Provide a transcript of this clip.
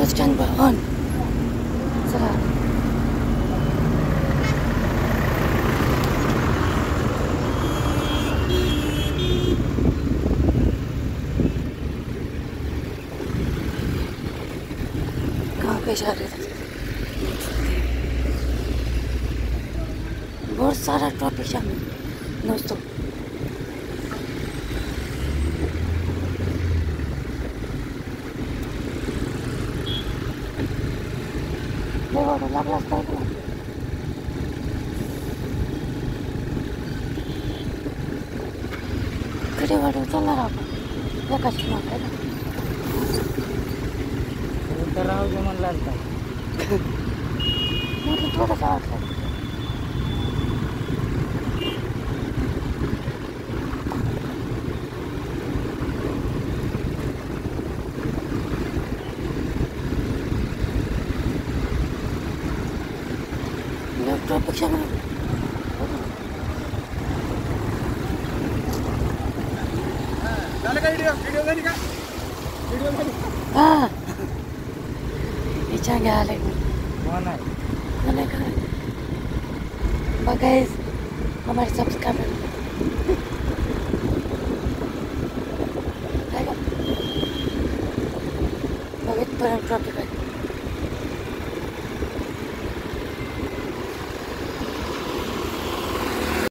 stand by on. चला कहाँ पे जा रहे थे? बहुत सारा ट्रैफिक जाम है दोस्तों। कड़े वाले चल रहा है कस्टमर है ना उधर आओ जो मन लगता है मुझे थोड़ा सा ट्रैफिक जाम है। हाँ पीछा क्या हाल है गाइस हमारे सब्सक्राइबर बहुत बड़ा ट्रैफिक है।